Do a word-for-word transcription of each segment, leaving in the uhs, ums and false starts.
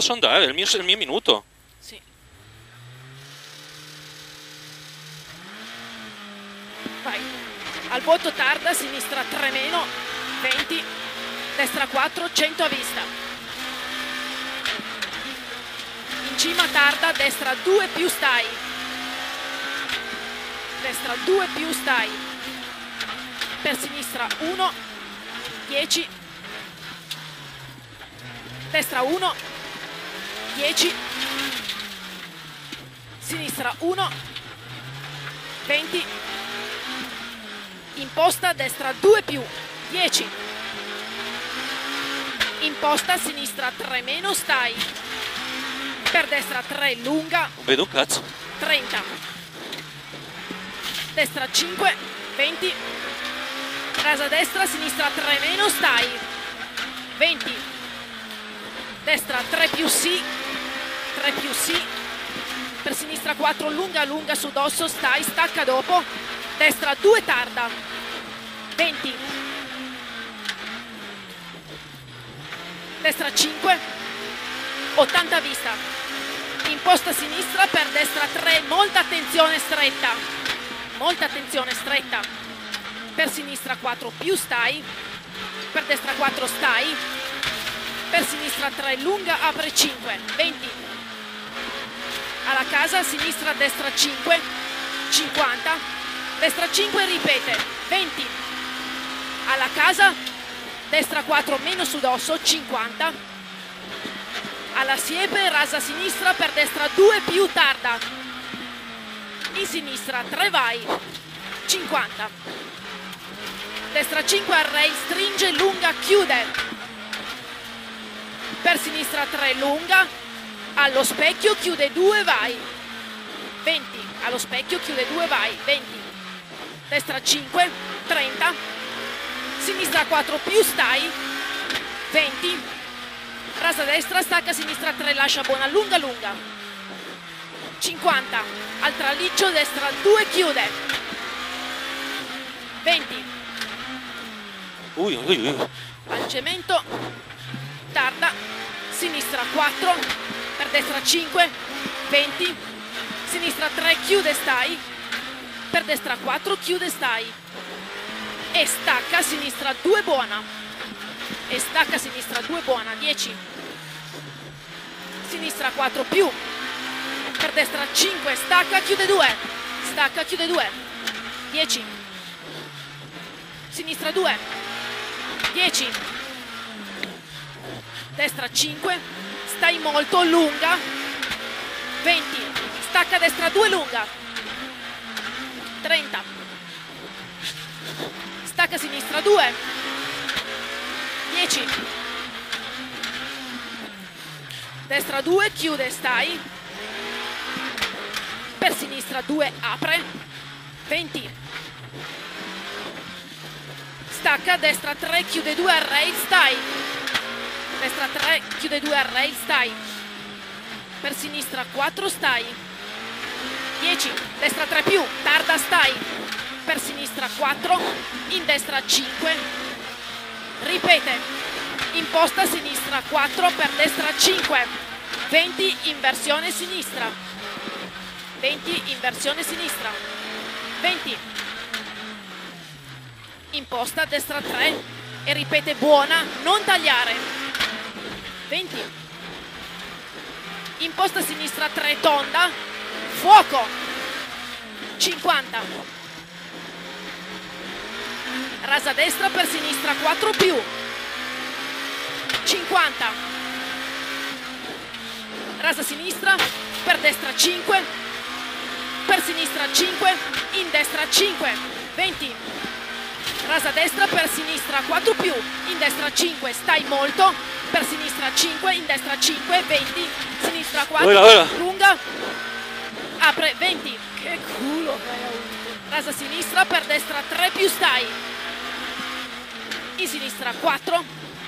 posso andare, è il mio, è il mio minuto. Sì. Vai. Al vuoto tarda, sinistra tre meno, venti, destra quattro, cento a vista. In cima tarda, destra due più stai. Destra due più stai. Per sinistra uno, dieci. Destra uno, dieci. Sinistra uno, venti. Imposta, destra due più, dieci. Imposta, sinistra tre meno, stai. Per destra tre, lunga. Non vedo un cazzo. trenta. Destra cinque, venti. Rasa destra, sinistra tre meno, stai. venti. Destra tre più sì. tre più sì. Per sinistra quattro, lunga, lunga su dosso, stai, stacca dopo. Destra due tarda. venti. Destra cinque. ottanta vista. Imposta sinistra per destra tre, molta attenzione stretta. Molta attenzione stretta. Per sinistra quattro più stai. Per destra quattro stai. Per sinistra tre, lunga, apre cinque. venti. Alla casa, sinistra, destra cinque. cinquanta. Destra cinque, ripete. venti. Alla casa, destra quattro, meno su dosso, cinquanta. Alla siepe, rasa sinistra per destra due più tarda. In sinistra tre vai. cinquanta. Destra cinque, array, stringe, lunga, chiude. Per sinistra tre, lunga. Allo specchio, chiude due, vai. venti. Allo specchio, chiude due, vai. venti. Destra cinque, trenta. Sinistra quattro più stai. venti. Rasa destra, stacca sinistra tre, lascia buona, lunga, lunga. cinquanta. Al traliccio, destra due, chiude. venti. Ui, ui, ui. Al cemento, tarda, sinistra quattro, per destra cinque, venti, sinistra tre, chiude, stai, per destra quattro, chiude, stai, e stacca, sinistra due, buona, e stacca, sinistra due, buona, dieci, sinistra quattro più, per destra cinque, stacca, chiude due, stacca, chiude due, dieci, sinistra due, dieci, destra cinque, stai molto, lunga, venti, stacca destra due, lunga, trenta, stacca sinistra due, dieci, destra due, chiude, stai, per sinistra due, apre, venti, stacca, destra tre, chiude due, array, stai, destra tre, chiude due, array, stai, per sinistra quattro, stai, dieci, destra tre più, tarda, stai, per sinistra quattro, in destra cinque, ripete, imposta sinistra quattro, per destra cinque, venti, inversione sinistra, venti, inversione sinistra, venti, imposta destra tre e ripete, buona, non tagliare, venti, imposta sinistra tre, tonda, fuoco, cinquanta, rasa destra per sinistra quattro più, cinquanta, rasa sinistra per destra cinque, per sinistra cinque, in destra cinque, venti, rasa destra per sinistra quattro più, in destra cinque, stai molto, per sinistra cinque, in destra cinque, venti, sinistra quattro, ora, ora. lunga, apre, venti, che culo, rasa sinistra per destra tre più stai, in sinistra quattro,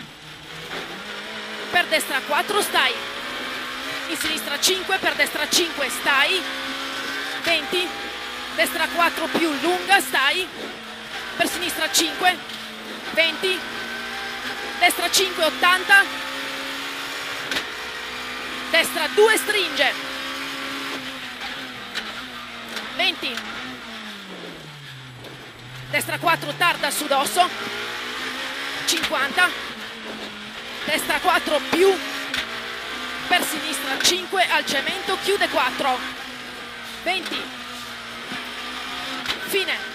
per destra quattro stai, in sinistra cinque, per destra cinque stai, venti, destra quattro più lunga, stai, per sinistra cinque, venti, destra cinque, ottanta, destra due stringe, venti, destra quattro tarda su dosso, cinquanta, destra quattro più, per sinistra cinque al cemento, chiude quattro, venti, fine.